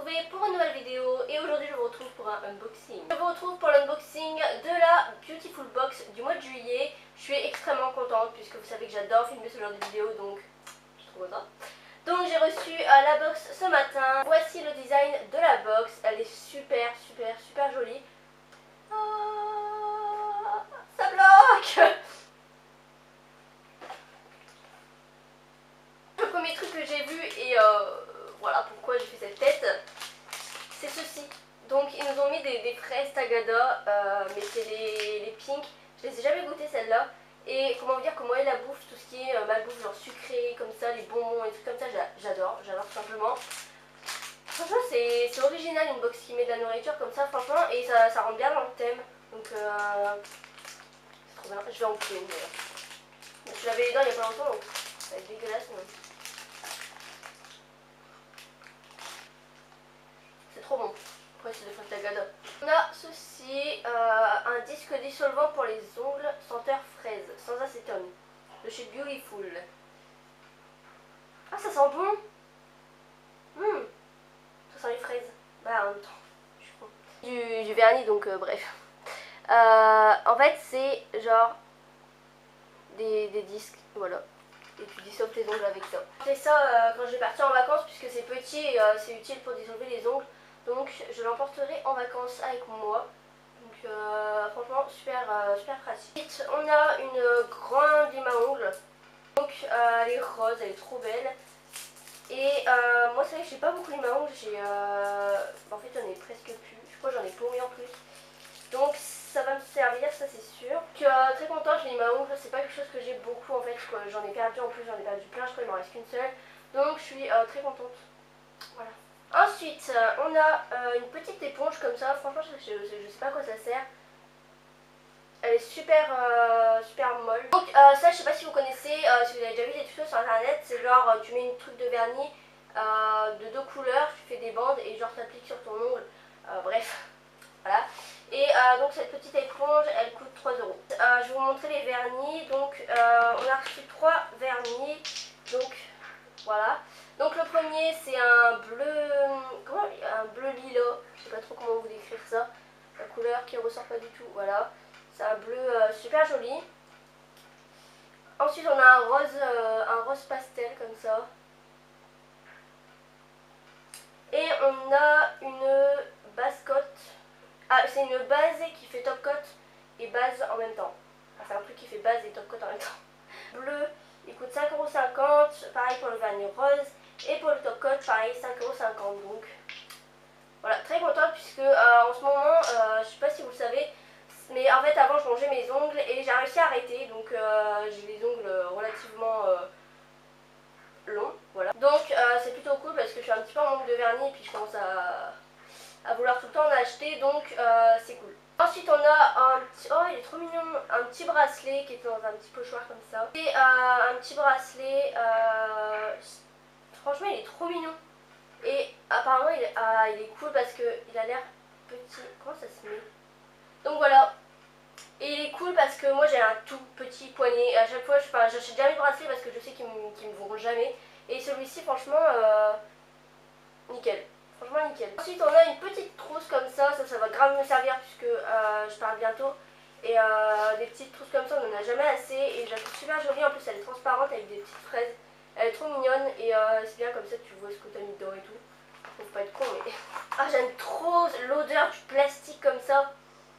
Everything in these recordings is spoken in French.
retrouver pour une nouvelle vidéo et aujourd'hui je vous retrouve pour un unboxing. Je vous retrouve pour l'unboxing de la Beautiful Box du mois de juillet. Je suis extrêmement contente puisque vous savez que j'adore filmer ce genre de vidéos, donc je suis trop contente. Donc j'ai reçu la box ce matin. Voici le design de la box. Elle est super jolie. Ah, ça bloque. Le premier truc que j'ai vu et voilà pourquoi j'ai fait cette tête, c'est ceci. Donc ils nous ont mis des fraises tagada, mais c'est les pink. Je les ai jamais goûtées celles-là. Et comment vous dire que moi et la bouffe, tout ce qui est malbouffe genre sucré comme ça, les bonbons et tout comme ça, j'adore tout simplement. Franchement c'est original une box qui met de la nourriture comme ça franchement, et ça rentre bien dans le thème. Donc c'est trop bien, je vais en couper une d'ailleurs. Je suis lavé les dents il y a pas longtemps donc ça va être dégueulasse mais... c'est trop bon. Après c'est des fraises tagada. On a ceci, un disque dissolvant pour les ongles, senteur fraise, sans acétone, de chez Beautiful. Ah ça sent bon. Ça sent les fraises. Bah en même temps, je suis con. Du vernis donc bref. En fait c'est genre des disques, voilà. Et tu dissolves tes ongles avec ça. J'ai fait ça quand je vais partir en vacances puisque c'est petit et c'est utile pour dissolver les ongles. Donc je l'emporterai en vacances avec moi. Donc franchement super pratique. Ensuite on a une grande lime à ongles. Donc elle est rose, elle est trop belle. Et moi c'est vrai que j'ai pas beaucoup de lime à ongles. En fait j'en ai presque plus. Je crois que j'en ai paumé en plus. Donc ça va me servir, ça c'est sûr. Donc très contente, les lime à ongles, c'est pas quelque chose que j'ai beaucoup en fait. J'en ai perdu en plus, j'en ai perdu plein, je crois qu'il m'en reste qu'une seule. Donc je suis très contente. Voilà. Ensuite, on a une petite éponge comme ça. Franchement, je sais pas à quoi ça sert. Elle est super molle. Donc ça, je sais pas si vous connaissez, si vous avez déjà vu des tutos sur internet. C'est genre, tu mets une truc de vernis de 2 couleurs, tu fais des bandes et genre t'appliques sur ton ongle. Bref, voilà. Et donc cette petite éponge, elle coûte 3 €. Je vais vous montrer les vernis. Donc on a reçu 3 vernis. Donc voilà. Donc le premier c'est un bleu, un bleu lilas, je sais pas trop comment vous décrire ça, la couleur qui ressort pas du tout, voilà. C'est un bleu super joli. Ensuite on a un rose pastel comme ça. Et on a une base coat. Ah c'est une base qui fait top coat et base en même temps. Enfin, c'est un truc qui fait base et top coat en même temps. Bleu, il coûte 5,50 €, pareil pour le vernis rose. Et pour le top coat, pareil, 5,50 €. Donc voilà, très contente puisque en ce moment, je sais pas si vous le savez, mais en fait avant je mangeais mes ongles et j'ai réussi à arrêter. Donc j'ai les ongles relativement longs, voilà. Donc c'est plutôt cool parce que je suis un petit peu en manque de vernis et puis je commence à vouloir tout le temps en acheter, donc c'est cool. Ensuite on a un petit, oh il est trop mignon, un petit bracelet qui est dans un petit pochoir comme ça. Et un petit bracelet, franchement il est trop mignon. Et apparemment il est cool parce qu'il a l'air petit. Comment ça se met? Donc voilà. Et il est cool parce que moi j'ai un tout petit poignet. À chaque fois j'achète jamais de bracelet parce que je sais qu'ils me vont jamais. Et celui-ci franchement nickel. Franchement nickel. Ensuite on a une petite trousse comme ça va grave me servir puisque je pars bientôt. Et des petites trousses comme ça on n'en a jamais assez. Et je la trouve super jolie, en plus elle est transparente avec des petites fraises. Elle est trop mignonne et c'est bien comme ça tu vois ce que t'as mis dedans et tout. Faut pas être con mais... Ah j'aime trop l'odeur du plastique comme ça.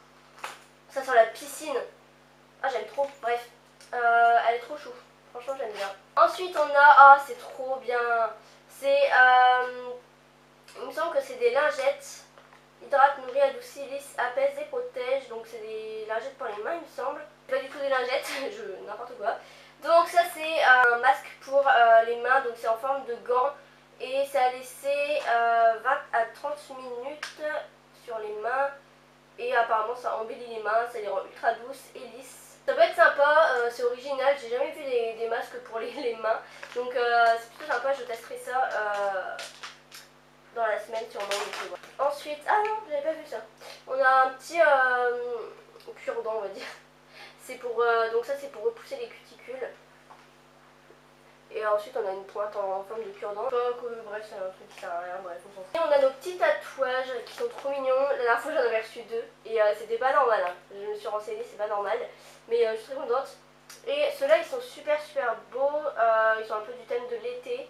Ça sent la piscine. Ah j'aime trop, bref. Elle est trop chou. Franchement j'aime bien. Ensuite on a... Ah c'est trop bien. C'est... il me semble que c'est des lingettes. Hydrate, nourrit, adoucit, lisse, apaise et protège. Donc c'est des lingettes pour les mains il me semble. C'est pas du tout des lingettes, n'importe quoi. Donc ça c'est un masque pour les mains, donc c'est en forme de gants. Et ça a laissé 20 à 30 minutes sur les mains. Et apparemment ça embellit les mains, ça les rend ultra douces et lisses. Ça peut être sympa, c'est original, j'ai jamais vu des masques pour les mains. Donc c'est plutôt sympa, je testerai ça dans la semaine sûrement. Ensuite, ah non, j'avais pas vu ça. On a un petit cure-dent on va dire. C'est pour, donc ça c'est pour repousser les cuticules. Et ensuite on a une pointe en forme de cure-dent. Bref, c'est un truc qui sert à rien, bref, on s'en fout. Et on a nos petits tatouages qui sont trop mignons. La dernière fois j'en avais reçu 2 et c'était pas normal, hein. Je me suis renseignée, c'est pas normal. Mais je suis très contente. Et ceux-là ils sont super beaux, ils sont un peu du thème de l'été.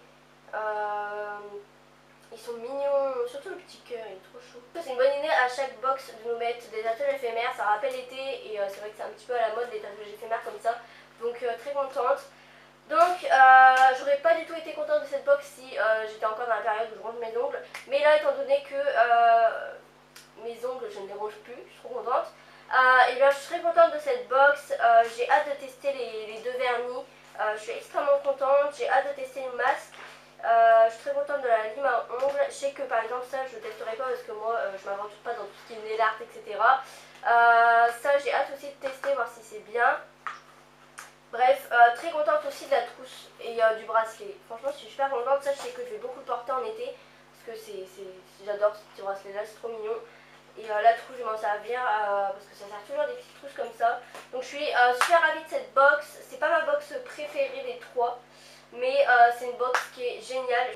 Ils sont mignons, surtout le petit cœur, il est trop chou. C'est une bonne idée à chaque box de nous mettre des tatouages éphémères, ça rappelle l'été et c'est vrai que c'est un petit peu à la mode les tatouages éphémères comme ça. Donc très contente. Donc j'aurais pas du tout été contente de cette box si j'étais encore dans la période où je range mes ongles. Mais là étant donné que mes ongles je ne les range plus, je suis trop contente. Et bien je suis très contente de cette box, j'ai hâte de tester les deux vernis. Je suis extrêmement contente, j'ai hâte de tester le masque. Je suis très contente de la lime à ongles. Je sais que par exemple ça je ne testerai pas parce que moi je m'aventure pas dans tout ce qui est nail art, etc. Ça j'ai hâte aussi de tester, voir si c'est bien. Bref, très contente aussi de la trousse et du bracelet. Franchement je suis super contente, ça je sais que je vais beaucoup le porter en été. Parce que j'adore ce petit bracelet là, c'est trop mignon. Et la trousse je vais m'en servir parce que ça sert toujours des petites trousses comme ça. Donc je suis super ravie de cette box. C'est pas ma box préférée des trois. Mais c'est une box qui est géniale.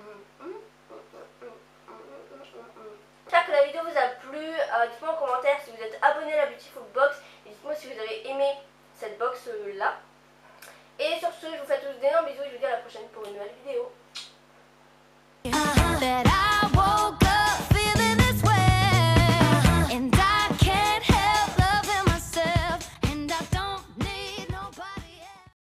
J'espère que la vidéo vous a plu. Dites-moi en commentaire si vous êtes abonné à la Beautiful Box. Et dites-moi si vous avez aimé cette box là. Et sur ce, je vous fais tous d'énormes bisous et je vous dis à la prochaine pour une nouvelle vidéo.